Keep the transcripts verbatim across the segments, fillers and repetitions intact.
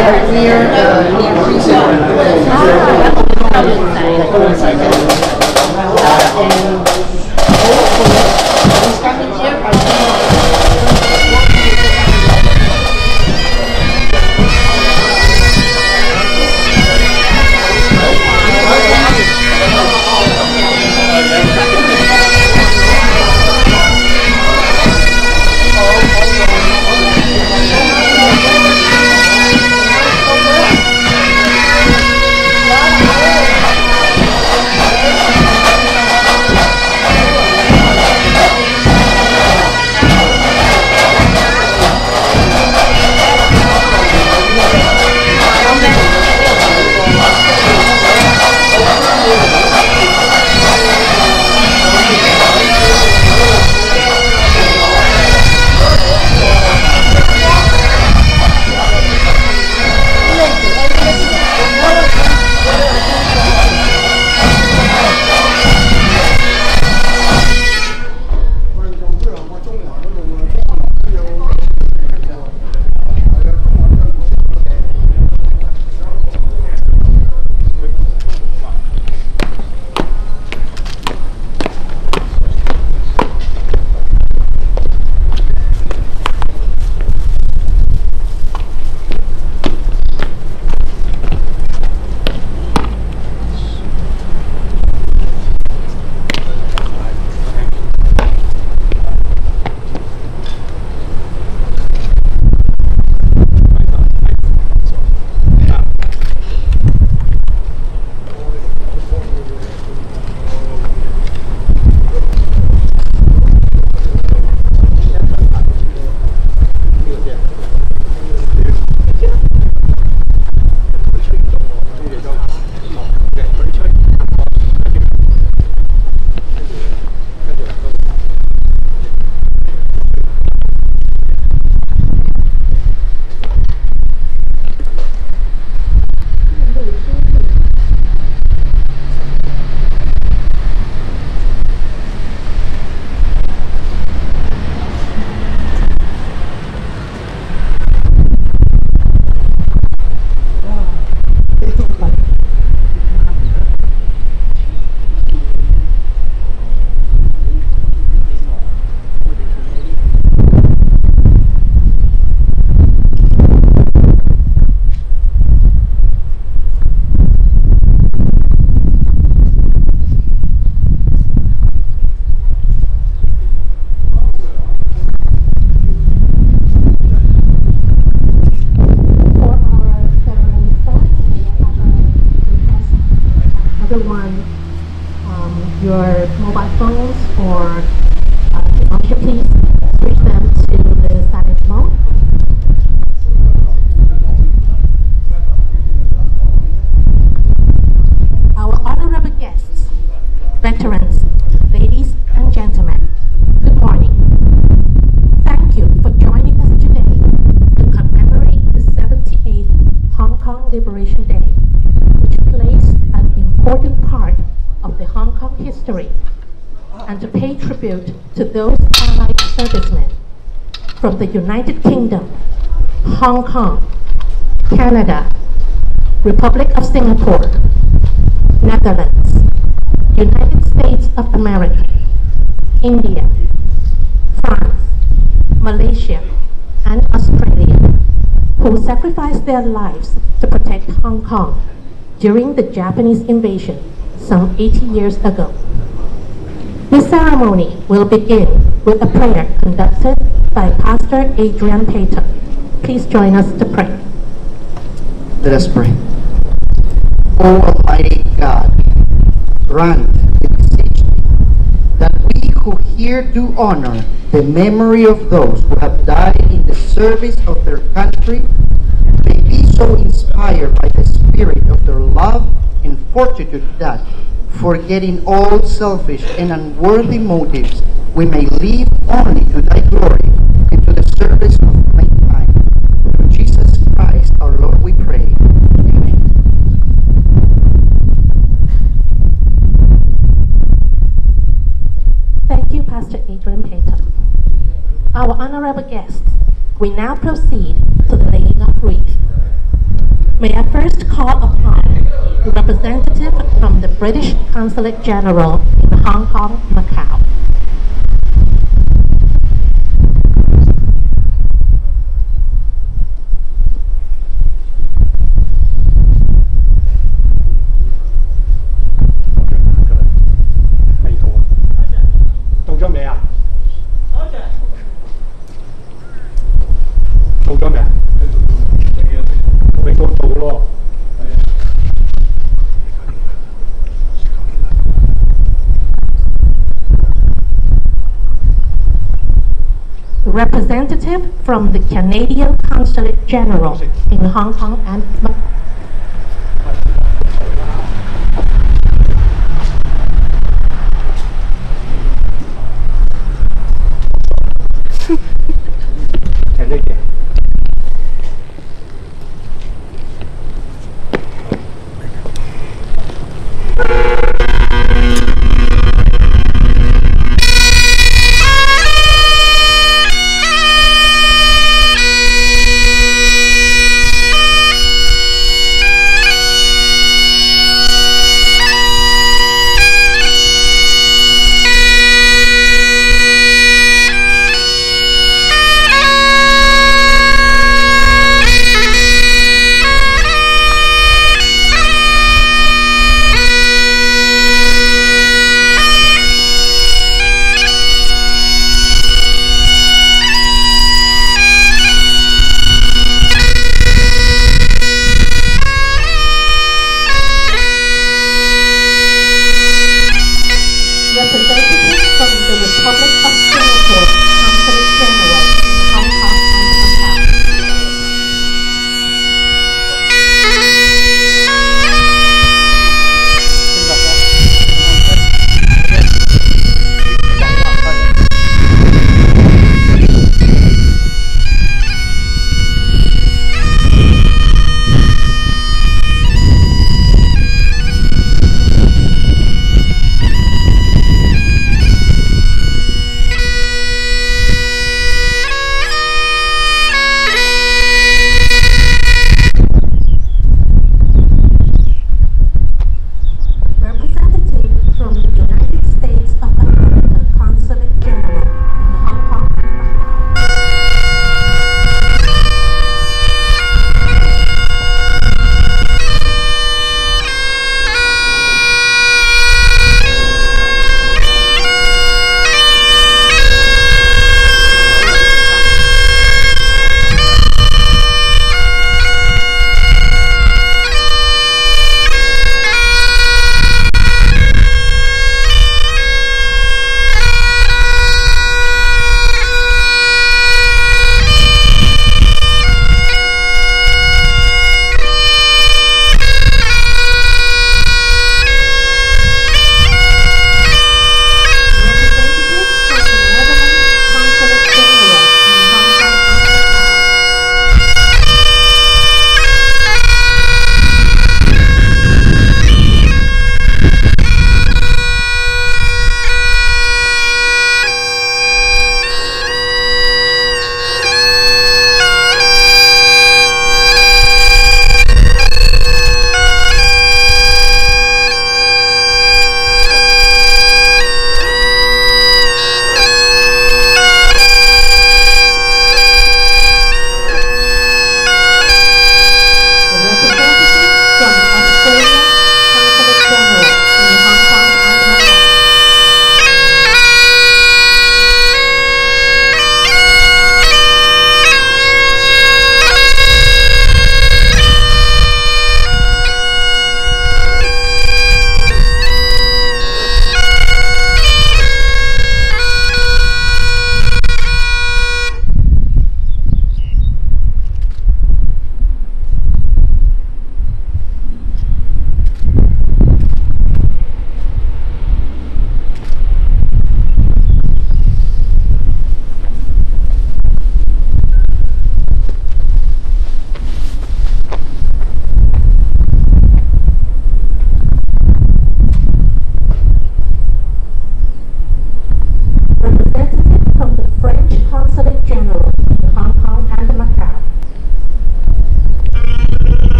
right near uh, near Friesen. Uh, and hopefully he's coming here by everyone um, your mobile phones or uh, technology, please switch them to the silent mode. Our honorable guests, veterans, ladies and gentlemen, good morning. Thank you for joining us today to commemorate the seventy-eighth Hong Kong Liberation Day, which plays an important part of the Hong Kong history, and to pay tribute to those Allied servicemen from the United Kingdom, Hong Kong, Canada, Republic of Singapore, Netherlands, United States of America, India, France, Malaysia, and Australia, who sacrificed their lives to protect Hong Kong during the Japanese invasion some eighty years ago. This ceremony will begin with a prayer conducted by Pastor Adrian Payton. Please join us to pray. Let us pray. O Almighty God, grant with beseech that we who here do honor the memory of those who have died in the service of their country may be so inspired by the spirit of their love and fortitude that, forgetting all selfish and unworthy motives, we may live only to thy glory and to the service of mankind. Through Jesus Christ our Lord we pray. Amen. Thank you, Pastor Adrian Payton. Our honorable guests, we now proceed to the laying of wreath. first call upon the representative from the British Consulate General in Hong Kong, Macau. Representative from the Canadian Consulate General in Hong Kong and Macau. 前这一点。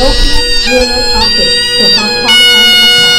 European Union Office to Hong Kong and Macau.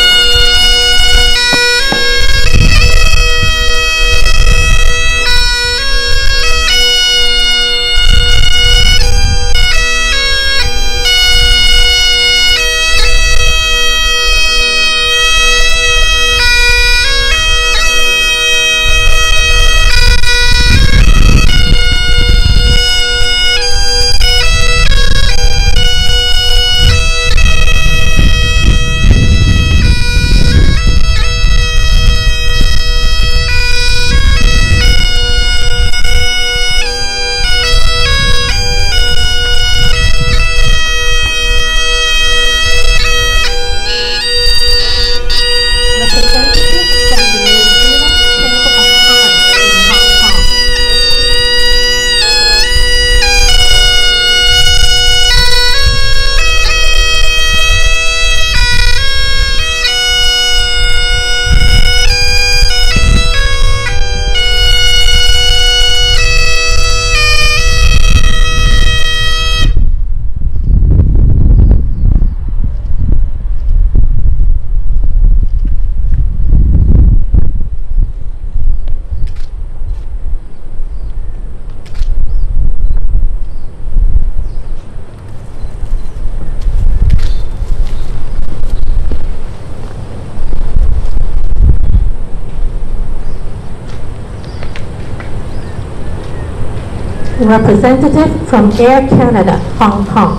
Representative from Air Canada, Hong Kong.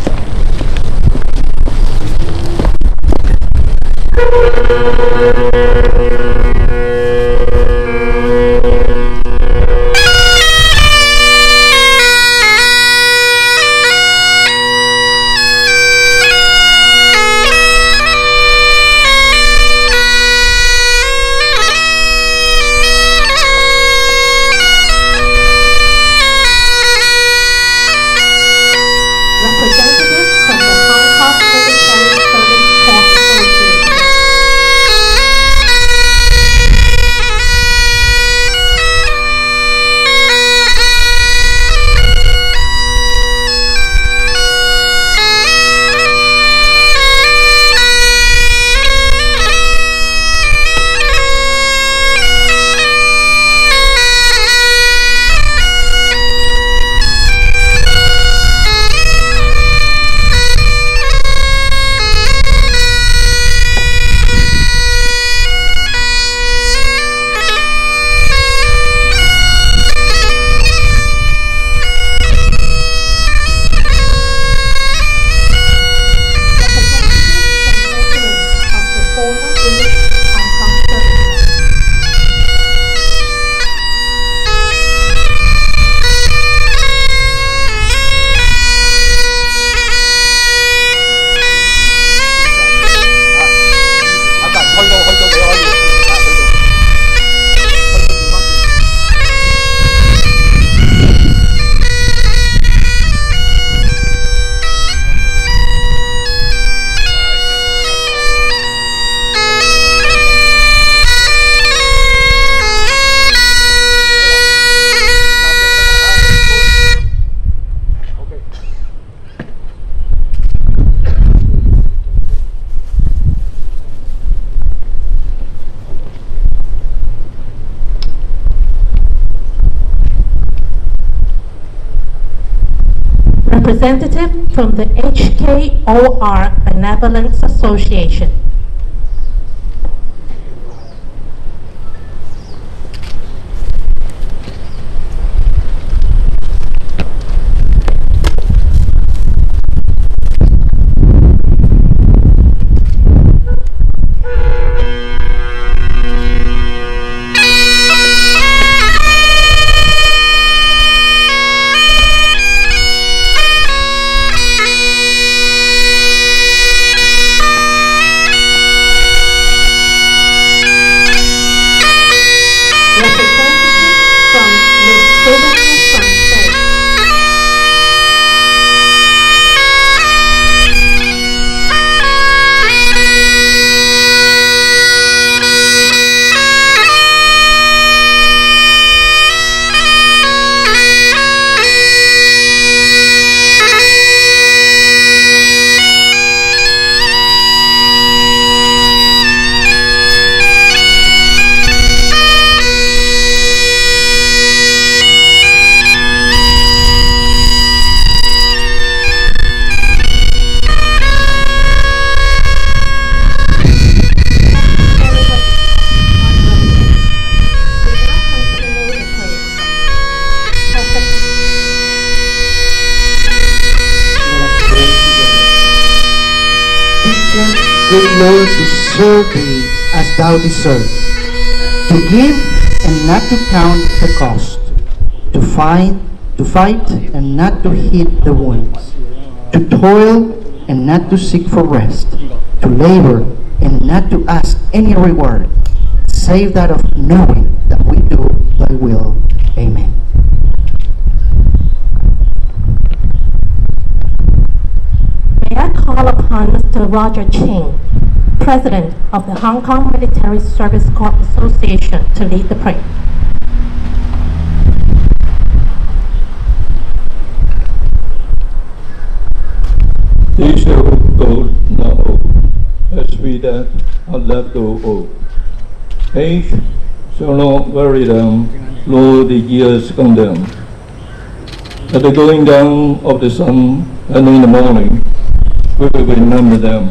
Representative from the H K O R Benevolence Association. Thank you. good Lord, to serve thee as thou deserves, to give and not to count the cost, to find, to fight and not to heed the wounds, to toil and not to seek for rest, to labor and not to ask any reward, save that of knowing that we do thy will. Amen. May I call upon Mister Roger Ching, President of the Hong Kong Military Service Corps Association, to lead the prayer. They shall go now, as we that are left go old. Age shall not weary them, nor the years condemn. At the going down of the sun and in the morning, we will remember them.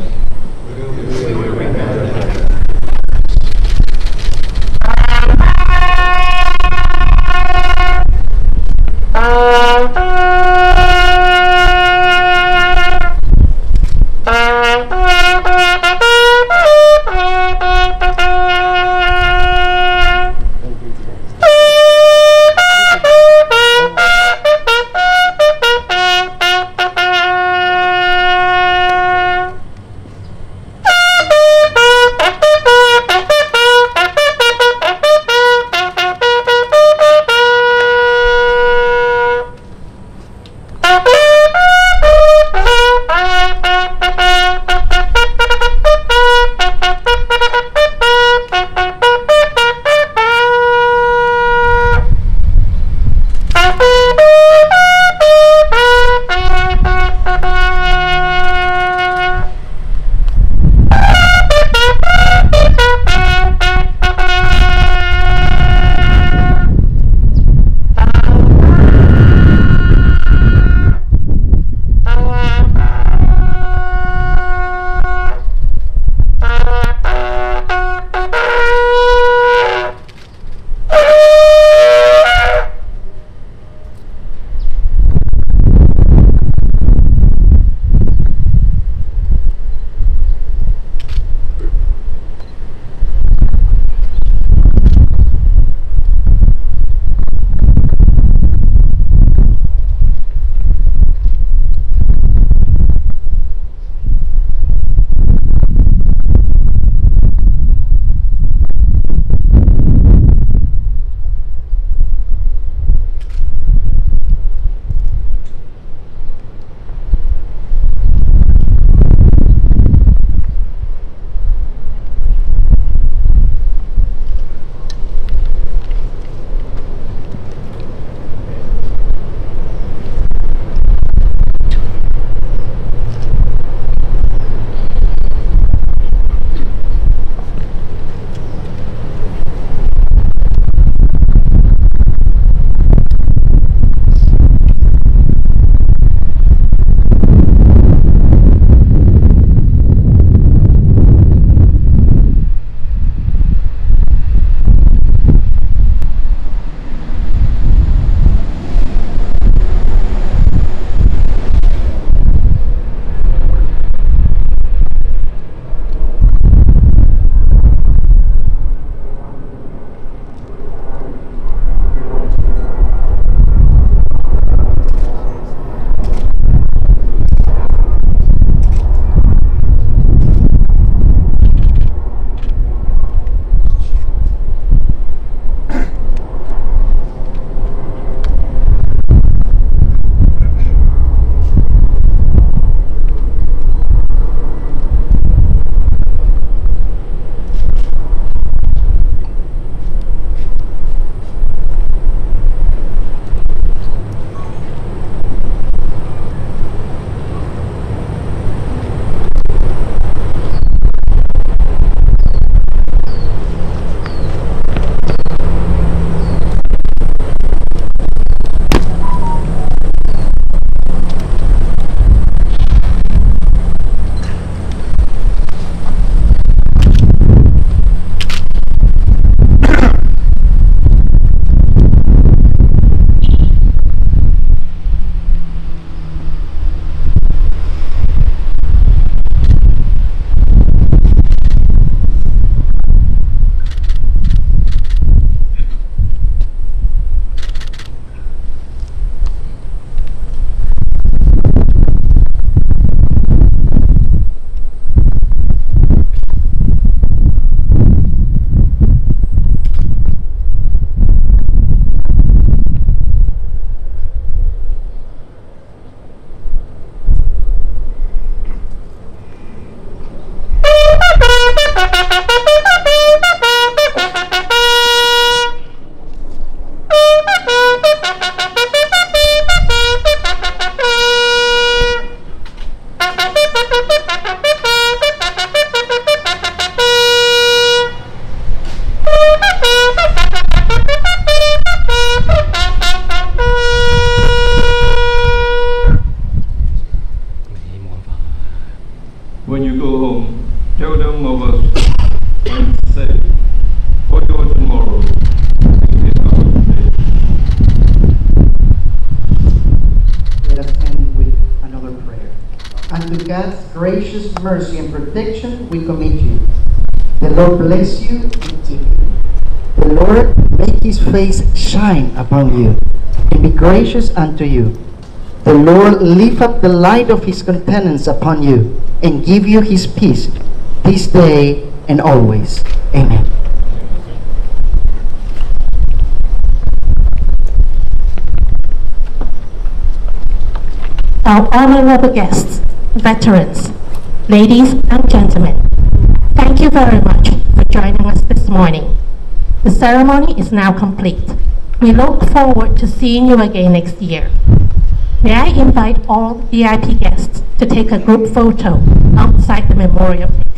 When you go home, tell them of us and say, for your tomorrow is not today. Let us end with another prayer. And to God's gracious mercy and protection, we commit you. The Lord bless you and keep you. The Lord make his face shine upon you and be gracious unto you. The Lord lift up the light of his countenance upon you and give you his peace this day and always. Amen. Our honorable guests, veterans, ladies and gentlemen, thank you very much for joining us this morning. The ceremony is now complete. We look forward to seeing you again next year. May I invite all V I P guests to take a group photo outside the memorial place.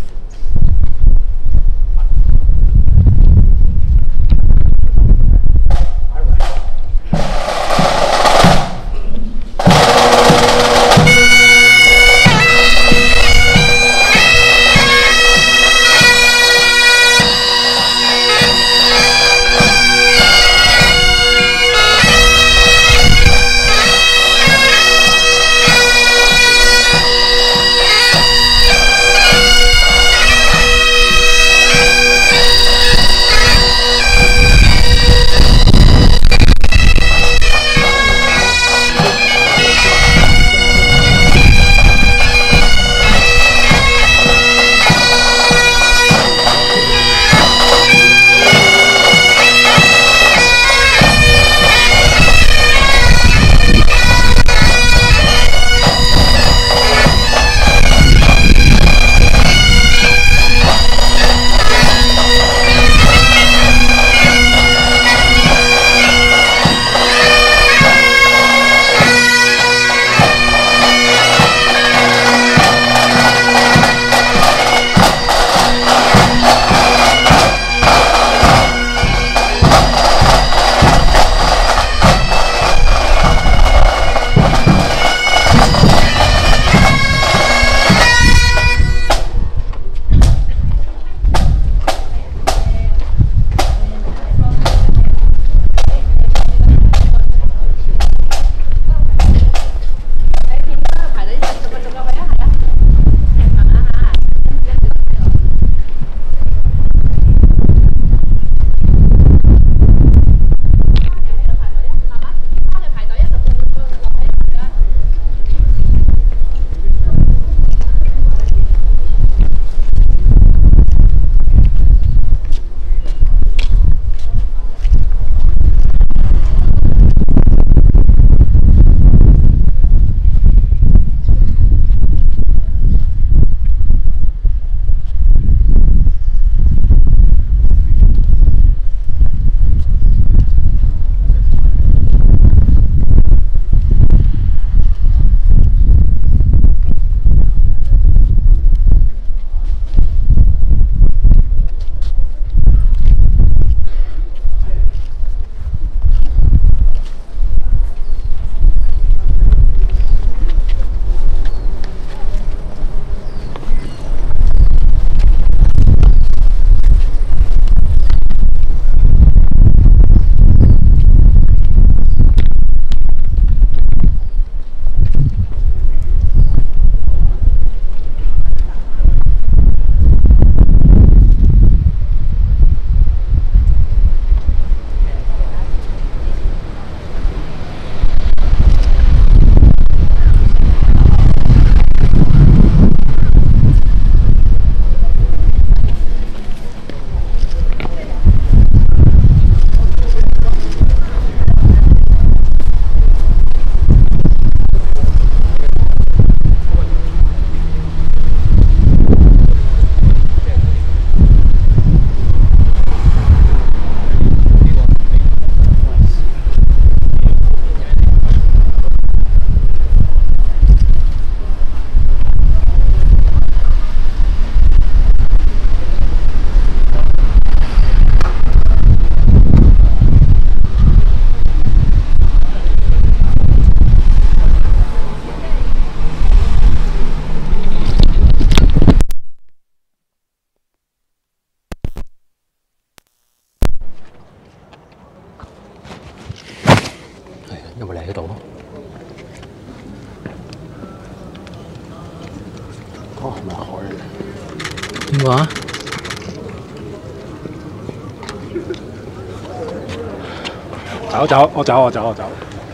哦，蠻好嘅。 點話？ 走走，我走我走我走。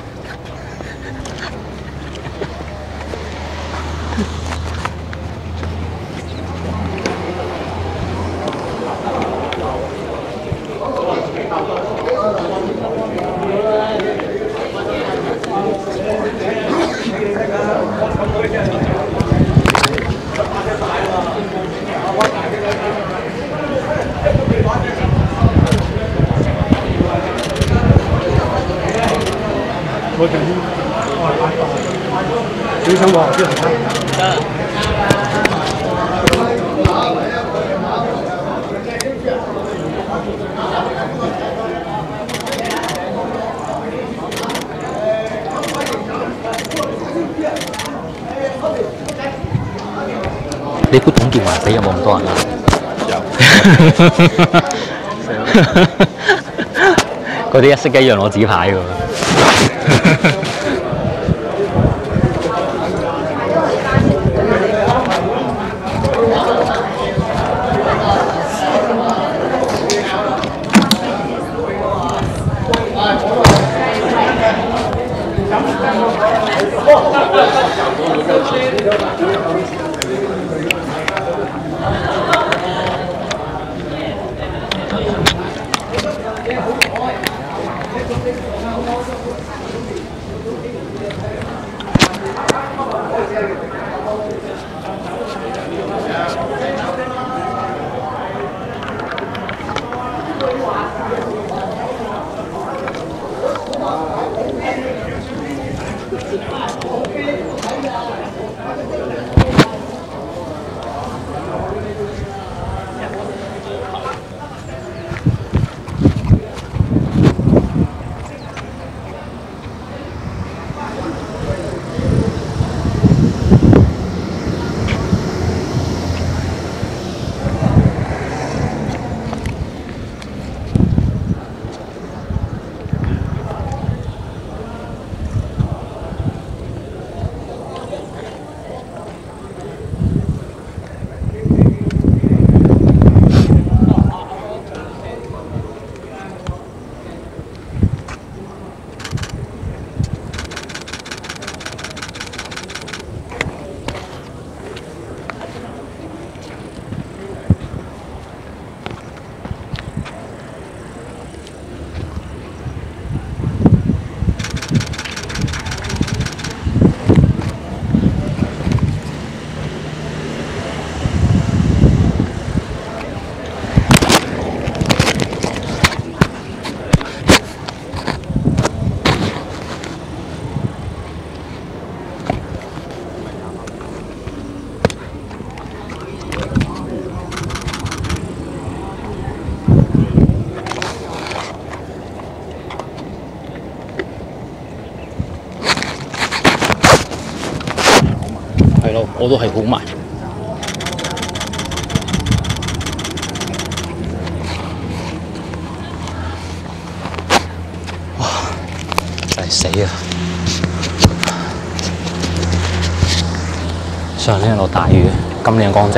我等你想我就很你估董建華死有冇咁多人啊？有。嗰啲一式一樣攞紙牌㗎喎。係咯，我都係好埋。哇！真係死啊！上年落大雨，今年乾蒸。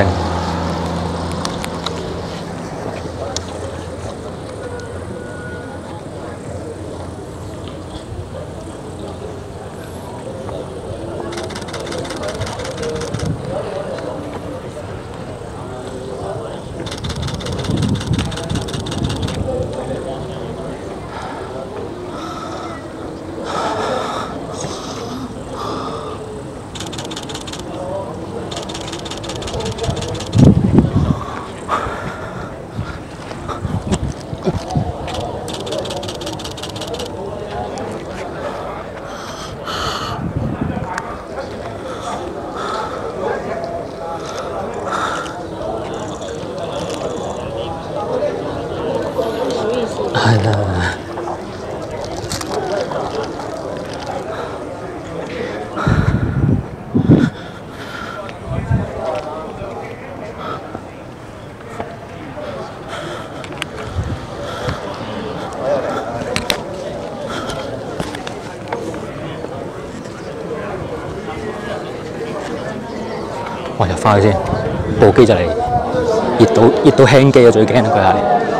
哇！入翻去先，部機就嚟熱到熱到輕機啊！最驚啊佢係。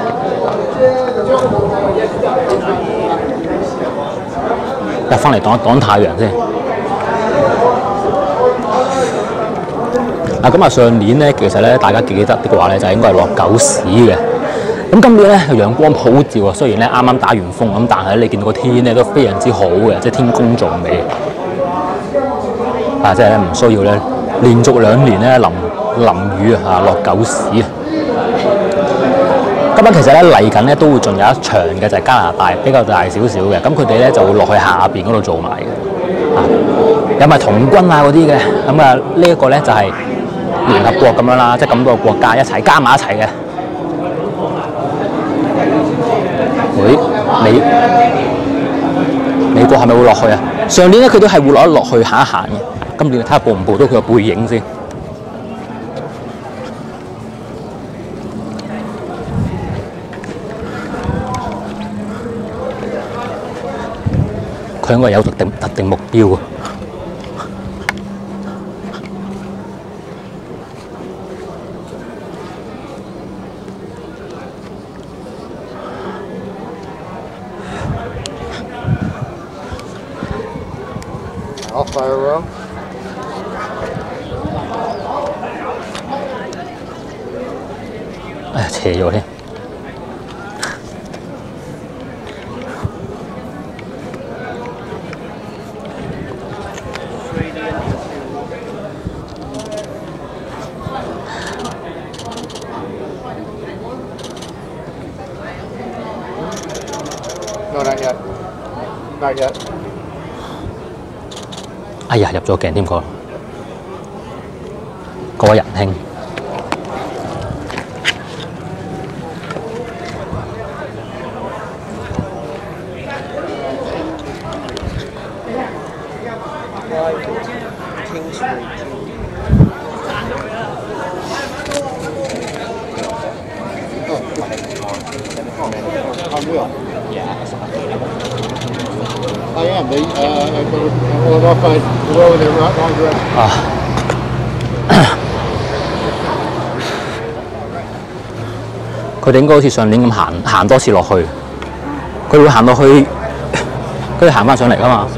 入翻嚟擋一擋太陽先。嗱咁啊，上年咧，其實咧，大家記得的話咧，就應該係落狗屎嘅。咁今年咧，陽光普照啊，雖然咧啱啱打完風咁，但係你見到個天咧都非常之好嘅，即係天公造美。啊，即係咧唔需要咧連續兩年咧淋淋雨啊，落狗屎啊！今晚其實咧嚟緊咧都會仲有一場嘅，就係加拿大比較大少少嘅，咁佢哋咧就會落去下邊嗰度做埋嘅。啊，有埋童軍啊嗰啲嘅，咁啊呢一個咧就係聯合國咁樣啦，即係咁多個國家一齊加埋一齊嘅。喂，美美國係咪會落去啊？上年咧佢都係會落一落去行一行嘅，今年睇下報唔報到佢個背影先。佢應該有特定特定目標啊！ I'll fire room. 哎呀，斜咗添。 No, not yet. Not yet. 哎呀，入咗鏡添個嗰位仁兄。 I am. They, uh, I go, well, off by the road, they're wrong direction. 啊！佢哋應該好似上年咁行行多次落去，佢會行落去，跟住行翻上嚟噶嘛。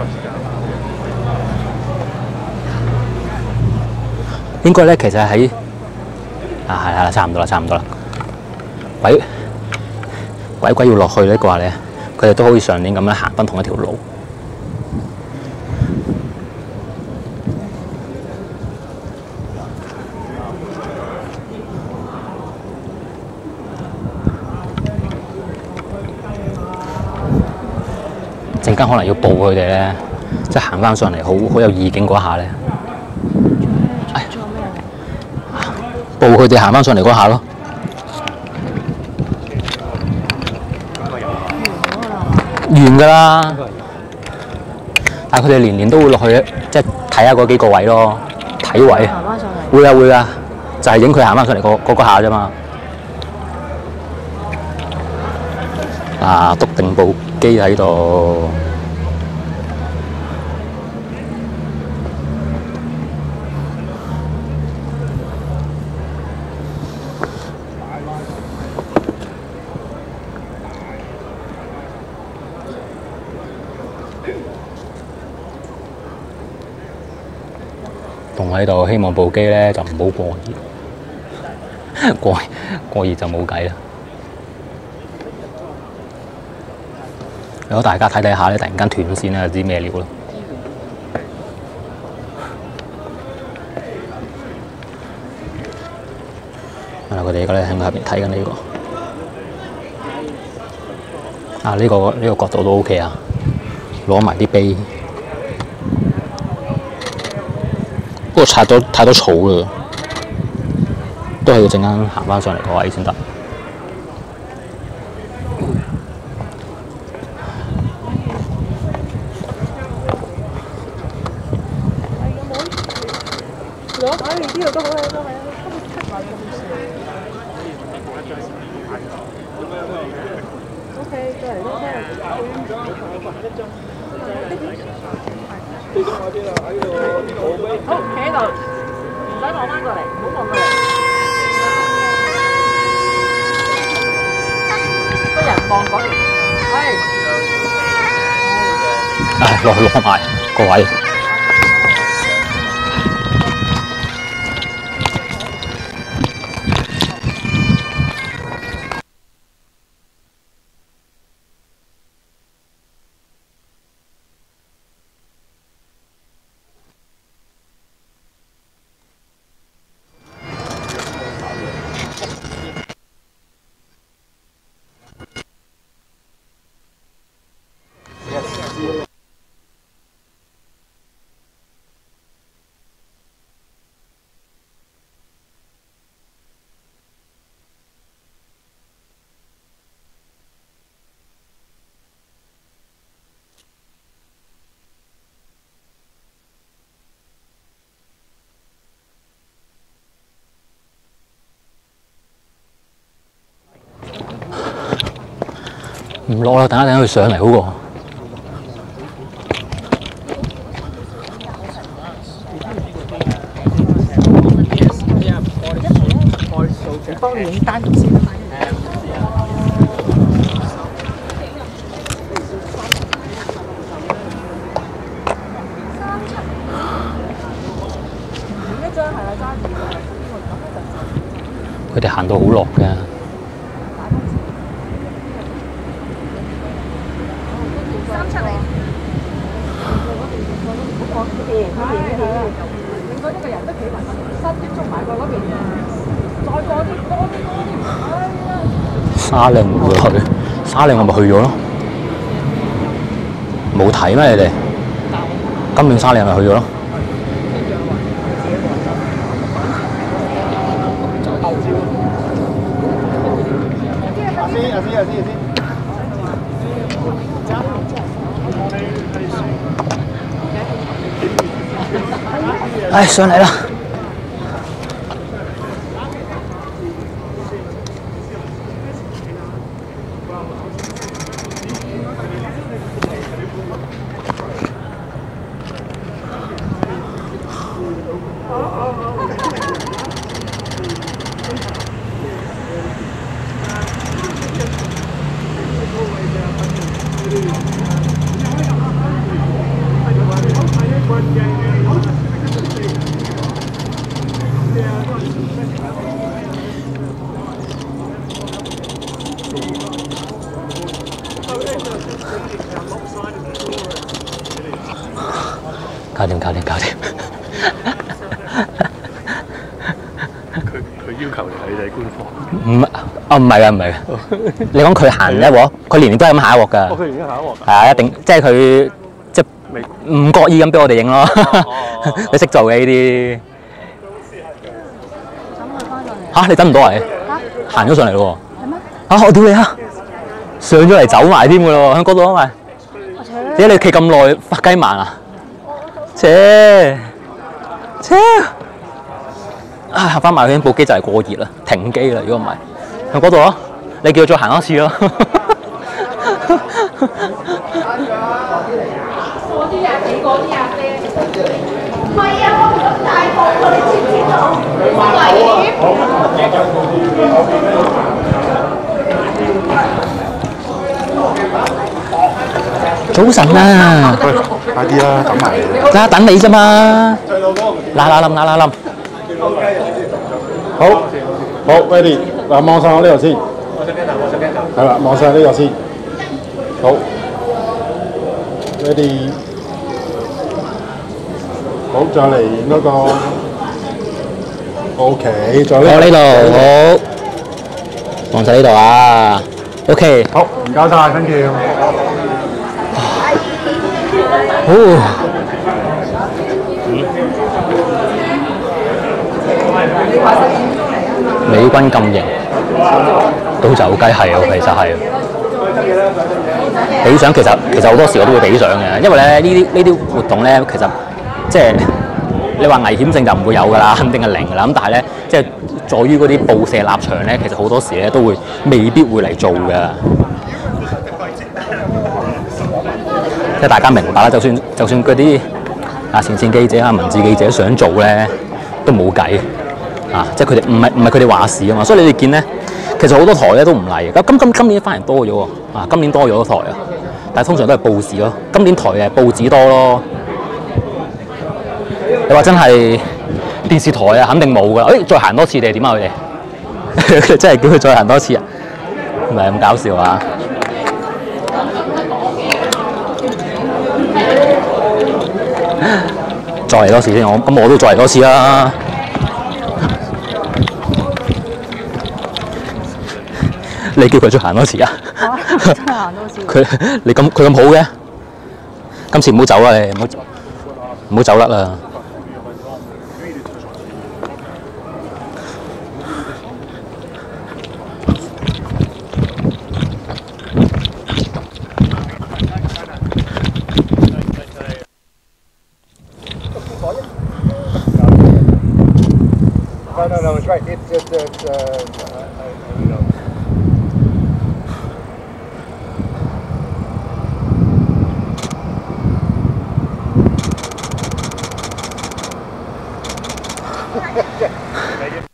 應該咧，其實喺啊係係啦，差唔多啦，差唔多啦。鬼鬼鬼要落去咧嘅話咧，佢哋都好似上年咁樣行翻同一條路。陣間可能要報佢哋咧，即係行翻上嚟好好有意境嗰下咧。哎，報佢哋行翻上嚟嗰下咯。完㗎啦！但係佢哋年年都會落去，即係睇下嗰幾個位咯，睇位。行翻上嚟。會啊會啊，就係影佢行翻上嚟嗰嗰個下啫嘛。啊，篤定部機喺度。棟喺度，希望部機咧就唔好過熱，過過熱就冇計啦。如果大家睇睇下咧，突然間斷線咧，就知咩料啦。啊！佢哋而家咧喺下邊睇緊呢個，啊呢、呢個呢、呢個角度都 OK 啊，攞埋啲碑。不過拆咗太多草啦，都係要陣間行翻上嚟個位先得。 呢度都好靚，都係啊！O K， 再嚟多張。好，企喺度，唔使落翻。 翻過嚟，唔好望過嚟。個人望嗰邊，係。 唉，落去攞埋個位。唔落啦，等一等佢上嚟好過。 幫你影單獨先啊嘛。 一張係啊，揸住。 佢哋行到好落嘅。 三七零。嗰邊嗰邊嗰邊，應該呢個人都企埋身接觸埋過嗰邊。再過啲多啲多啲，哎呀！ 沙嶺唔會去，沙嶺我咪去咗咯。冇睇咩你哋？今年沙嶺咪去咗咯。 阿師阿師阿師阿師。 唉，上嚟啦！搞掂，搞掂，搞掂。 佢佢要求你哋官方。 唔啊，唔係嘅，唔係嘅。你講佢行一鑊，佢年年都係咁行一鑊㗎。 哦，佢而家行一鑊。 係啊，一定即係佢即係唔覺意咁俾我哋影咯。你識做嘅呢啲。嚇！你等唔到啊？行咗上嚟咯喎。係咩？啊！我屌你啊！上咗嚟走埋添㗎咯喎，喺嗰度啊咪。點解你企咁耐發雞盲啊？切切啊！行翻埋佢部機就係過熱啦，停機啦。如果唔係，喺嗰度啊，你叫佢再行多次咯。 嗰啲廿幾，嗰啲廿四。唔係啊，我咁大個，你知唔知道？ 早晨啊！ 喂，快啲啦，等埋你。 啦，等你啫嘛。嗱嗱冧，嗱嗱冧。 好，好 ，ready， 嗱，望上我呢度先。係啦，望上呢度先。好 ，ready。好，再嚟影嗰個。OK，再呢。 我呢度好，望晒呢度啊。OK。 好，唔該晒 ，thank you。 哦。美軍咁型，都走雞係啊，其實係。俾相其實其實好多時我都會俾相嘅，因為咧呢啲呢啲活動咧，其實即係你話危險性就唔會有㗎啦，肯定係零㗎啦。咁但係咧，即係在於嗰啲報社立場咧，其實好多時咧都會未必會嚟做㗎。即係大家明白啦，就算就算嗰啲啊前線記者啊文字記者想做咧，都冇計。 啊，即係佢哋唔係唔係佢哋話事啊嘛，所以你哋見咧，其實好多台咧都唔嚟嘅。咁今今今年反而多咗喎，啊，今年多咗台啊，但係通常都係報紙咯。今年台誒報紙多咯。你話真係電視台啊，肯定冇㗎。誒、哎，再行多次定係點啊？佢哋真係叫佢再行多次啊？唔係咁搞笑啊！再嚟多次先，我咁我都再嚟多次啦。你叫佢再行多次啊？ 真係行多次。 佢你咁佢咁好嘅，今次唔好走啦，你唔好唔好走甩啦。 No, no, no, it's right. It's just, it's, uh, I, I don't know. Megan?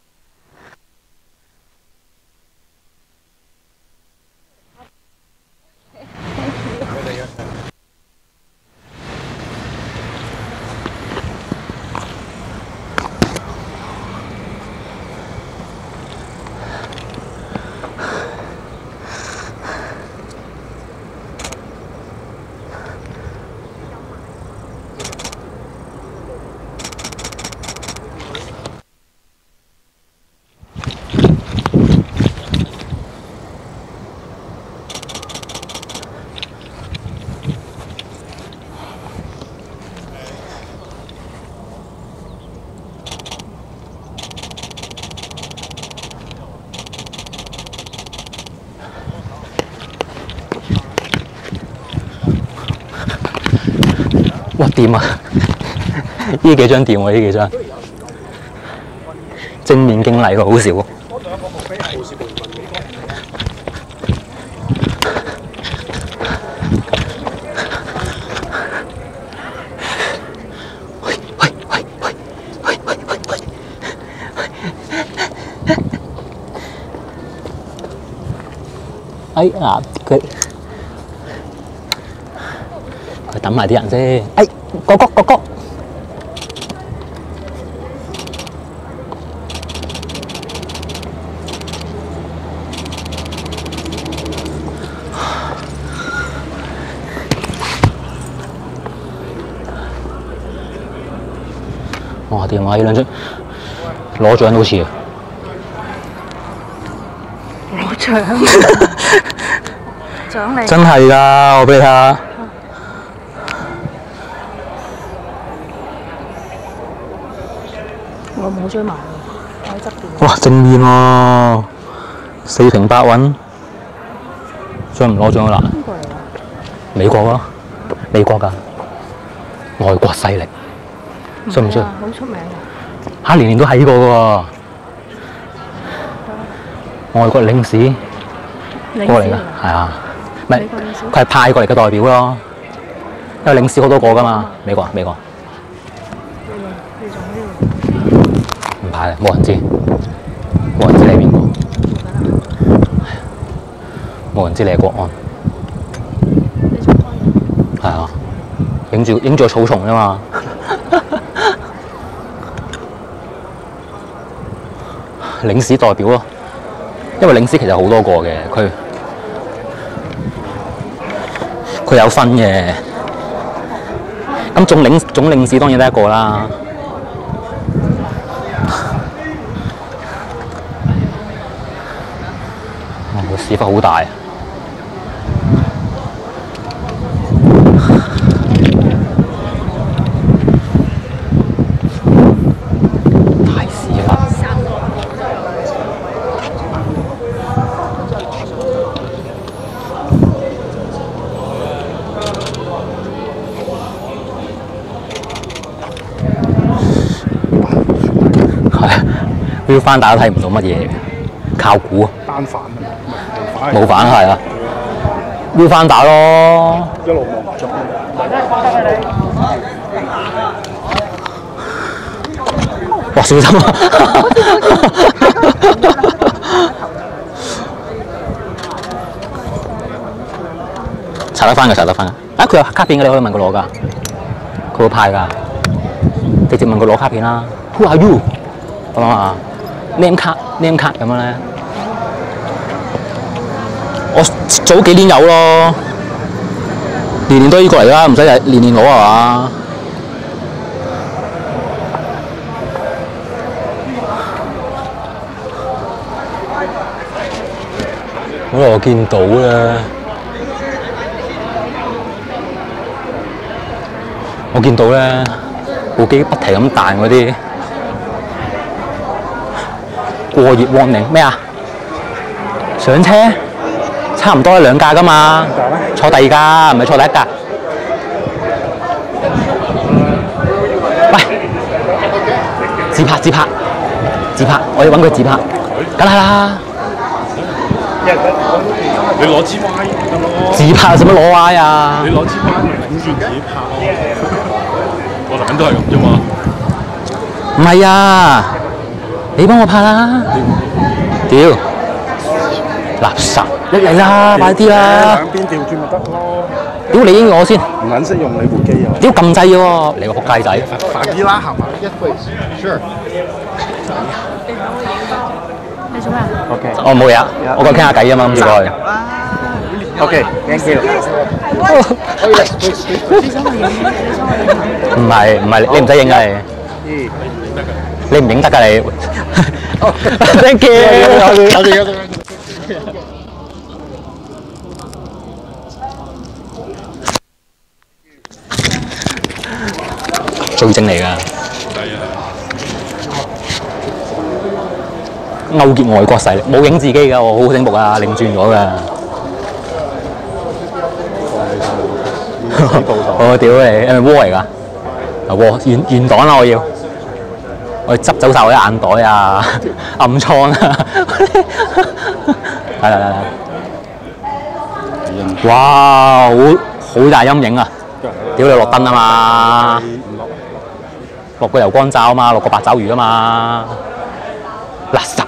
哇掂啊！呢幾張掂喎，呢幾張正面經歷喎，好少。哎嗱，佢佢等埋啲人先。哎，哥哥哥哥，哇！掂啊！呢兩張攞獎好似啊！ 攞獎獎勵真係㗎，我俾你睇下。 我冇追埋喎，我喺側邊。 哇！正面喎，四平八穩，再唔攞獎啦？ 邊個嚟㗎？ 美國咯，美國㗎，外國勢力，信唔信？ 好出名㗎。 嚇，年年都係呢個㗎喎，外國領事過嚟㗎，係啊，唔係佢係派過嚟嘅代表咯，因為領事好多個㗎嘛，美國美國。唔派，冇人知，冇人知你係邊個，冇人知你係國安。係啊，影住影住個草叢啫嘛。領事代表咯，因為領事其實好多個嘅，佢佢有分嘅。咁總領總領事當然得一個啦。個屎忽好大。大屎忽。係，標翻大都睇唔到乜嘢，靠估啊！ 單反啊， 冇反係啊，標翻打咯。 一路望咗。 哇，小心啊！查得翻嘅，查得翻嘅。啊，佢有卡片嘅，你可以問佢攞㗎，佢會派㗎。直接問佢攞卡片啦。Who are you？ 咁啊 ，name 卡 name 卡咁樣咧。我早幾年有咯，年年都依個嚟啦，唔使日年年攞係嘛？嗰度我見到咧，我見到咧部機不停咁彈嗰啲過熱 warning 咩啊？上車差唔多兩架㗎嘛，坐第二架唔係坐第一架。喂，自拍自拍自拍，我要揾佢自拍，梗係啦。 你攞支 Y 得咯。 自拍使乜攞 Y 啊？ 你攞支 Y 擰住自己拍咯。個男人都係咁啫嘛。 唔係啊，你幫我拍啦。屌，垃圾！你嚟啦，快啲啦！ 兩邊調轉咪得咯。 屌你應我先。 唔撚識用你部機啊！ 屌撳掣喎，你個仆街仔！ 快啲啦，行埋一 please。Sure。 你做咩啊 OK。 我冇嘢啊，我過傾下偈啊嘛，咁住過去。 OK，thank you。 唔係唔係，你唔使影㗎你。你唔影得㗎你。Thank you。罪證嚟㗎。勾結外國勢力，冇影自己㗎，我好醒目啊，擰轉咗㗎。我屌你，係咪窩嚟㗎？啊窩，原原檔啦，我要，我執走晒我啲眼袋啊、暗瘡啊。嚟嚟嚟嚟！哇，好好大陰影啊！屌你落燈啊嘛！落個油光罩啊嘛，落個八爪魚啊嘛，垃圾！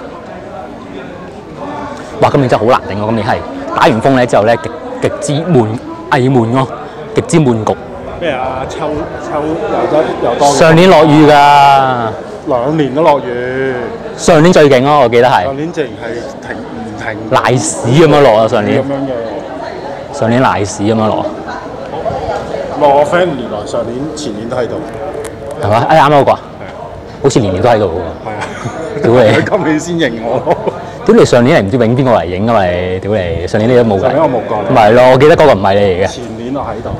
哇！今年真係好難頂喎，今年係打完風咧之後咧，極極之悶翳悶咯，極之悶局。 咩啊？秋秋又得又多。 上年落雨㗎， 兩年都落雨。 上年最勁咯，我記得係。 上年淨係停唔停。 賴屎咁樣落啊！上年。 咁樣嘅。 上年賴屎咁樣落。 我 friend 原來上年前年都喺度。 係嘛？哎啱啱嗰個啊？好似年年都喺度喎。 係啊。 屌你！ 佢今年先認我。 屌你上年係唔知影邊個嚟影㗎咪？屌你！上年你都冇㗎。 上年我冇過。 唔係咯，我記得嗰個唔係你嚟嘅。 前年我喺度。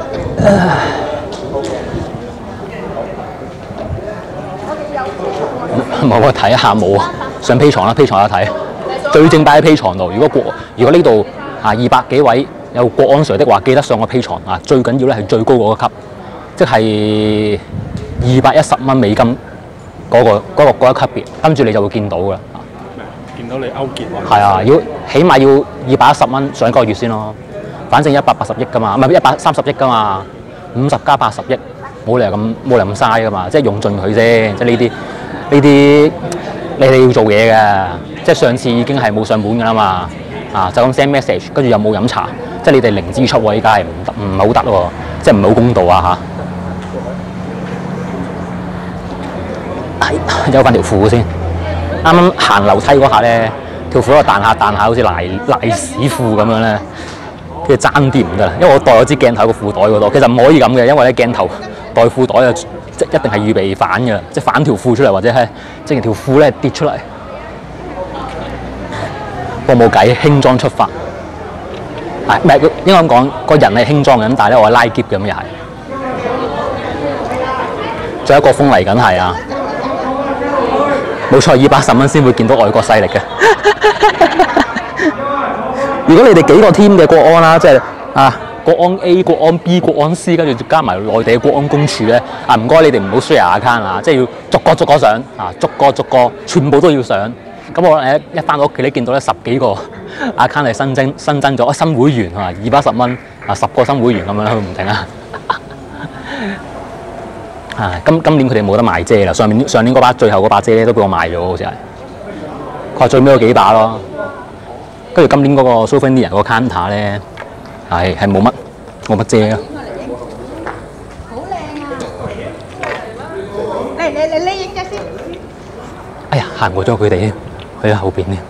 唔係我睇下冇啊，上 P 床啦 ，P 床有得睇。最正擺喺 P 床度。如果國如果呢度啊二百幾位有國安 Sir 的話，記得上個 P 床啊。最緊要咧係最高嗰個級，即係二百一十蚊美金嗰、嗰個嗰、嗰個嗰一級別，跟住你就會見到㗎啦。 見到你勾結喎。 係啊，要起碼要二百一十蚊上一個月先咯。反正一百八十億㗎嘛，唔係一百三十億㗎嘛，五十加八十億，冇理由咁冇理由咁嘥㗎嘛，即係用盡佢啫。即係呢啲呢啲你哋要做嘢嘅，即係上次已經係冇上本㗎啦嘛。啊，就咁 send message，跟住又冇飲茶，即係你哋零支出喎，依家係唔得，唔係好得喎，即係唔係好公道啊嚇。係，有翻條褲先。啱啱行樓梯嗰下咧，條褲喺度彈下彈下，好似賴賴屎褲咁樣咧，跟住爭啲唔得啦。因為我袋咗支鏡頭喺個褲袋嗰度，其實唔可以咁嘅，因為咧鏡頭袋褲袋啊，即一定係預備反嘅，即係反條褲出嚟，或者係即係條褲咧跌出嚟。不過冇計，輕裝出發。係唔係應該咁講？個人係輕裝嘅，咁但係咧我係拉篋嘅咁又係。仲有一個風嚟緊係啊！冇錯，二百十蚊先會見到外國勢力嘅。如果你哋幾個 team 嘅國安啦，即係啊國安 A、國安 B、國安 C， 跟住加埋內地嘅國安公署咧，啊唔該你哋唔好 share account 啊，即係要逐個逐個上啊，逐個逐個全部都要上。咁我誒一翻到屋企咧，見到咧十幾個 account 係新增新增咗新會員啊，二百十蚊啊，十個新會員咁樣佢唔停啊。 啊，今今年佢哋冇得賣遮啦，上面上年嗰把最後嗰把遮咧都俾我賣咗，好似係。佢話最尾嗰幾把咯，跟住今年嗰個 Souvenir 嗰個 counter 咧係係冇乜冇乜遮咯。 好靚啊！嚟嚟嚟，你影隻先。 哎呀，行過咗佢哋，去咗後邊添。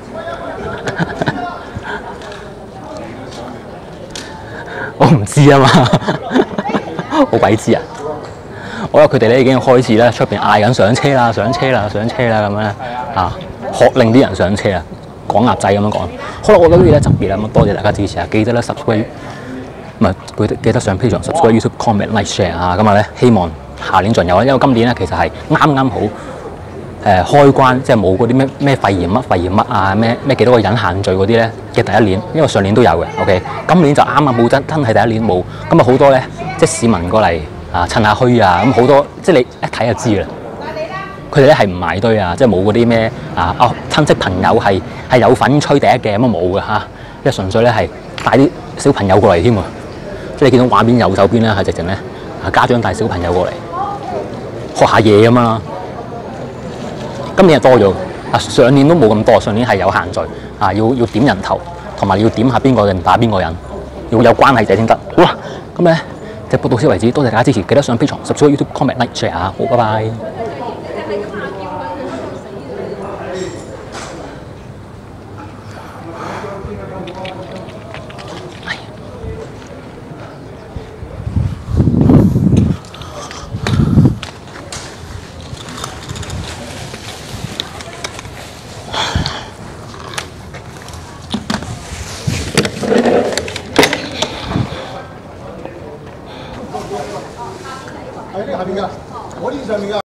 我唔知啊嘛，好鬼知啊！我覺得佢哋咧已經開始咧出邊嗌緊上車啦、上車啦、上車啦咁樣啊，學令啲人上車啊，講鴨仔咁樣講。好啦，我覺得呢啲咧特別啦，咁多謝大家支持啊！記得咧 subscribe， 唔係記得記得上 Patreon subscribe YouTube comment like share 啊！咁啊咧希望下年仲有啦，因為今年咧其實係啱啱好。誒開關即係冇嗰啲咩咩肺炎乜肺炎乜啊咩咩幾多個人限聚嗰啲咧嘅第一年，因為上年都有嘅 ，OK， 今年就啱啱冇真真係第一年冇，咁啊好多咧即係市民過嚟啊趁下墟啊，咁好多即係你一睇就知啦。佢哋咧係唔埋堆啊，即係冇嗰啲咩啊哦親戚朋友係係有份吹笛嘅咁啊冇嘅嚇，即係純粹咧係帶啲小朋友過嚟添喎，即係你見到畫面右手邊咧係直情咧啊家長帶小朋友過嚟學下嘢咁啊。今年係多咗，啊上年都冇咁多，上年係有限聚，啊要要點人頭，同埋要點下邊個人打邊個人，要有關係者先得。好啦，咁咧直播到此為止，多謝大家支持，記得上 Patreon、subscribe YouTube、comment、like、share 啊，好，拜拜。